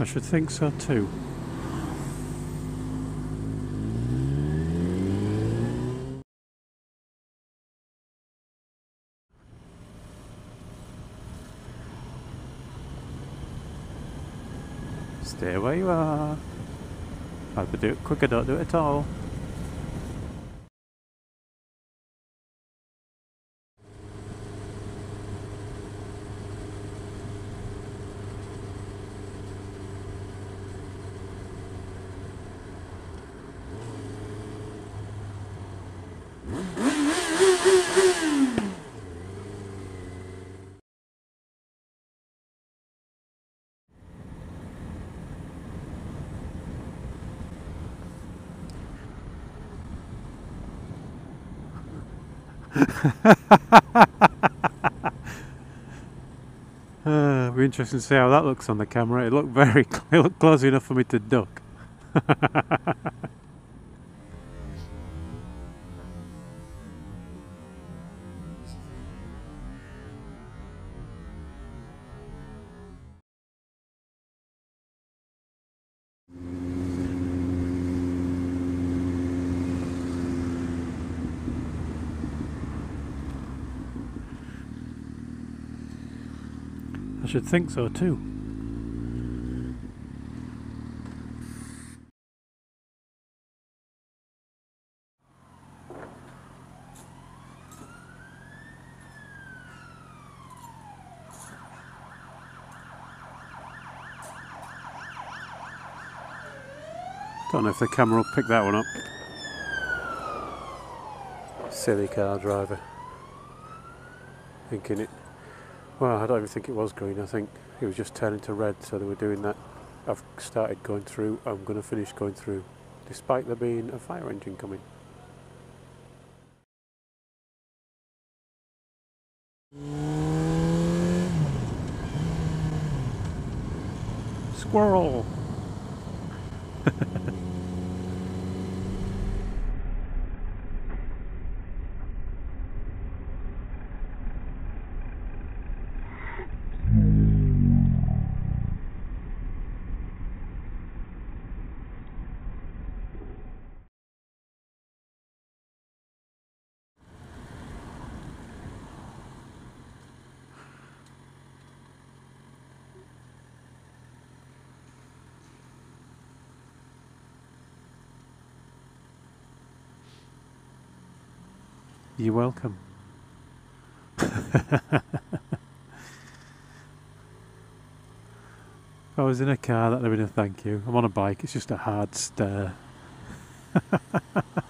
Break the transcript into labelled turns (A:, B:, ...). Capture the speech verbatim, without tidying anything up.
A: I should think so too. Stay where you are. Either do it quick or don't do it at all. Uh, it'll be interesting to see how that looks on the camera. It looked very it looked close enough for me to duck. I should think so too. Don't know if the camera will pick that one up. Silly car driver. Thinking it. Well, I don't even think it was green. I think it was just turning to red, so they were doing that. I've started going through. I'm going to finish going through, despite there being a fire engine coming. Squirrel! You're welcome. If I was in a car, that'd have been a thank you. I'm on a bike, it's just a hard stare.